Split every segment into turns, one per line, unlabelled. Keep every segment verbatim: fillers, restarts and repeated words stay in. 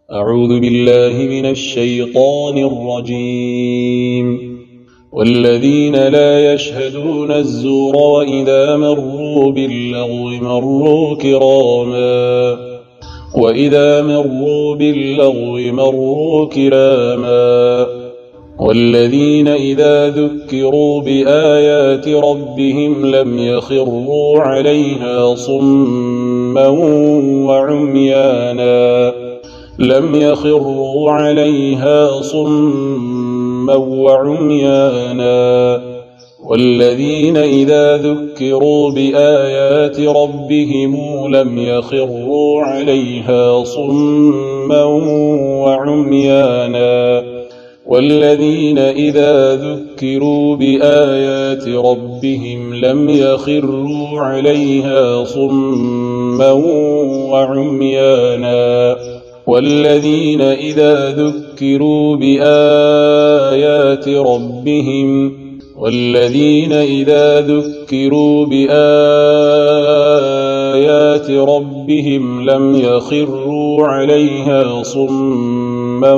أعوذ بالله من الشيطان الرجيم. والذين لا يشهدون الزور وإذا مروا باللغو مروا كراما وإذا مروا باللغو مروا كراما والذين إذا ذكروا بآيات ربهم لم يخروا عليها صما وعميانا لم يخروا عليها صما وعميانا والذين إذا ذكروا بآيات ربهم لم يخروا عليها صما وعميانا والذين إذا ذكروا بآيات ربهم لم يخروا عليها صما وعميانا والذين إذا ذكروا بآيات ربهم والذين إذا ذكروا بآيات ربهم لم يخروا عليها صما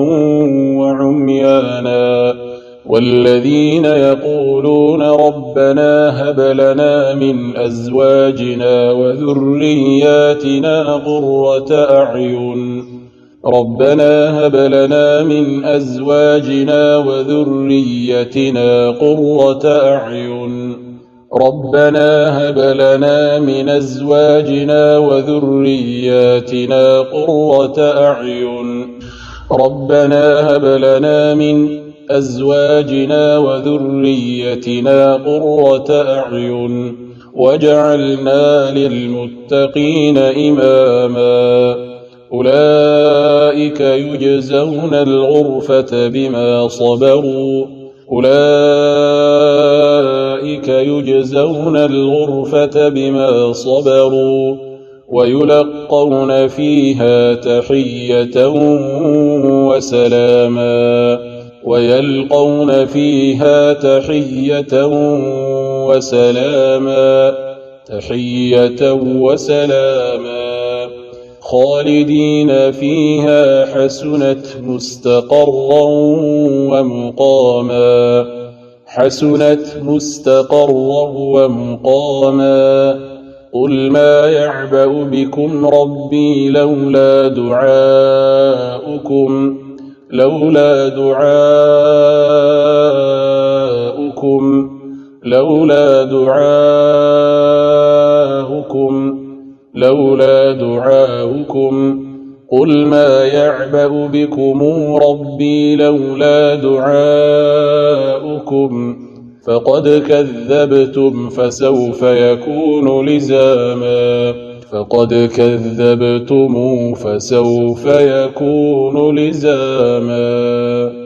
وعميانا والذين يقولون ربنا هب لنا من أزواجنا وذرياتنا قرة أعين ربنا هب لنا من أزواجنا وذريتنا قرة أعين ربنا هب لنا من أزواجنا وذرياتنا قرة أعين ربنا هب لنا من أزواجنا وذريتنا قرة أعين واجعلنا للمتقين إماما أولئك يجزون الغرفة بما صبروا أولئك يجزون الغرفة بما صبروا ويلقون فيها تحية وسلاما ويلقون فيها تحية وسلاما تحية وسلاما خالدين فيها حسنت مستقرا ومقاما حسنت مستقرا ومقاما قل ما يعبأ بكم ربي لولا دعاؤكم لولا دعاؤكم لولا دعاؤكم لولا دعاؤكم قل ما يعبأ بكم ربي لولا دعاؤكم فقد كذبتم فسوف يكون لزاما فقد كذبتم فسوف يكون لزاما.